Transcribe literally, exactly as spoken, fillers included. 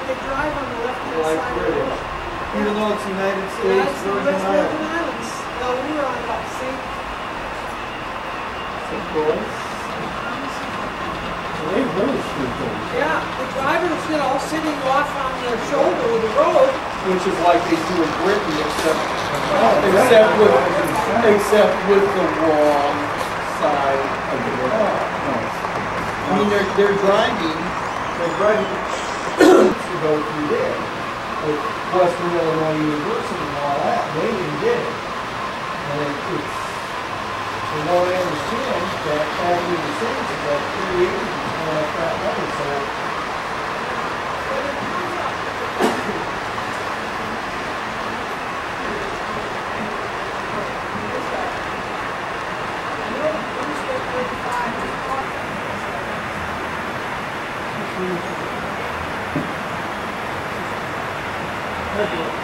they drive on the left-hand Like side British. of the road. Even though it's United States, That's the Virgin West Virgin Islands. Islands. No, we were on about the same. Of course. So they really screwed things. Yeah, the drivers, you know, sitting off on the shoulder of the road. Which is like they do in Britain, except Oh, except right. with Right. except with the wrong side of the road. Oh, nice. I mean, they're they're driving, they're driving to go through there with Western Illinois University and all that. They didn't get it, and it, it's from what I understand that Avenue of the Saints is like three acres going up that way. So. Thank you.